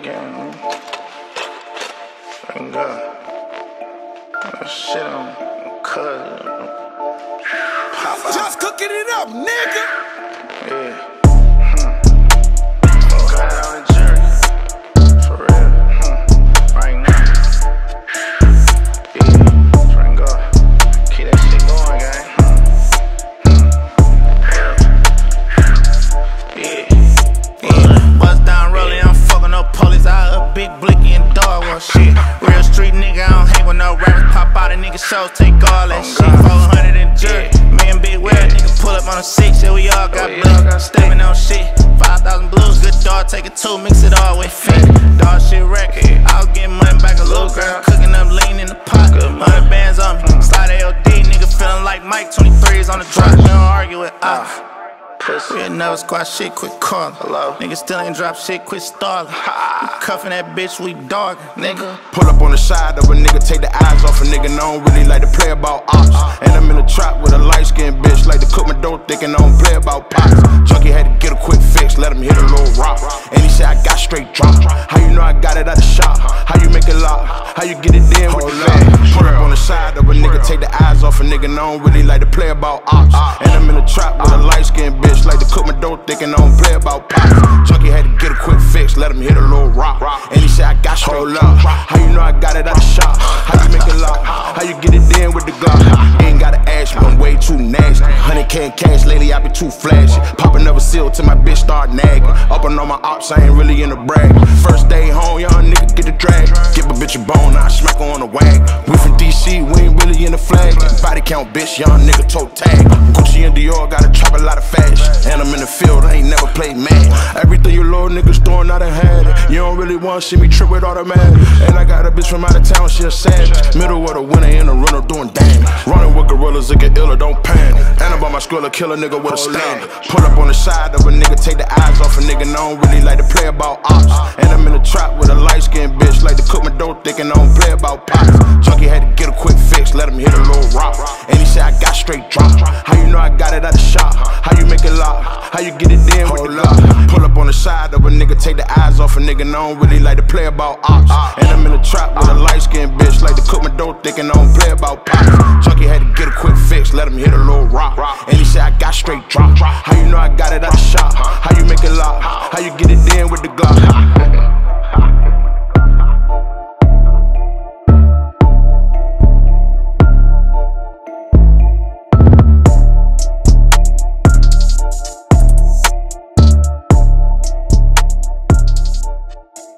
again. Thank God. Shit on cuz. Just cooking it up, nigga. Yeah. Got it on the jury. For real. Right now. Yeah. Thank God. Keep that shit going, gang. Yeah. Bust down rolling, I'm fucking up police. I up big blicky and dog war shit. Real street nigga, I don't hang with no rappers. Pop out and nigga shows, take all that shit. 400 in jury. Me and Big Will, nigga pull up on a 6. Yeah, we all got blood. Stepping on shit. 5,000 blues, good dog, take it 2, mix it all with fit. Dog shit record. I was getting money back a little girl. Cooking up lean in the pot. 100 bands on me. Slide ALD, nigga feeling like Mike. 23s on the drop. You don't argue with us. We ain't never squat shit, quit calling. Niggas still ain't drop shit, quit stalling. Cuffing that bitch, we dog, nigga. Pull up on the side of a nigga, take the eyes off a nigga. No, don't really like to play about ops. And I'm in the trap with a light-skinned bitch, like to cook my dough thick and I don't play about pops. Junkie had to get a quick fix, let him hit a little rock. And he said I got straight drop. How you know I got it out the shop? How you make it lock? How you get it in with the leg? Pull up on the side of a nigga, take the eyes off a nigga. No, don't really like to play about ops. And I'm in the trap with a light-skinned bitch, like to cook my dough thick and I don't play about pops. Junkie had to get a quick fix, let him hit a little rock. And he said I got straight love. How you know I got it out the shop? How you make it lock? How you get it in with the Glock? Ain't gotta ask me, I'm way too nasty. 100K in cash, lately I be too flashy. Poppin' never seal till my bitch start nagging. Up on all my ops, I ain't really in the brag. First day home, young nigga get the drag. Give a bitch a bone, I smack her on the wag. We from DC, we ain't really in the flag. Body count, bitch, young nigga toe tag. Gucci and Dior, gotta chop a lot of fashion. And I'm in the field, I ain't never played mad. Everything you little niggas throwing out of had it. You don't really wanna see me trip with automatic. And I got a bitch from out of town, she a savage. Middle of the winter in the rental doing damage. Running with gorillas, it get iller, don't panic. And I'm on my skrilla, kill a nigga with a standard. Pull up on the side of a nigga, take the eyes off a nigga. No, don't really like to play about ops. And I'm in the trap with a light-skinned bitch, like to cook my dough thick and I don't play about pops. Junkie had to get a quick fix, let him hit a little rock. And he said I got straight drop. How you know I got it out the shop? How you make it lock? How you get it in with the Glock? Pull up on the side of a nigga, take the eyes off a nigga. No, don't really like to play about ops. And I'm in the trap with a light-skinned bitch, like to cook my dough thick and I don't play about pops. Junkie had to get a quick fix, let him hit a little rock. And he said I got straight drop. How you know I got it out the shop? How you make it lock? How you get it in with the Glock?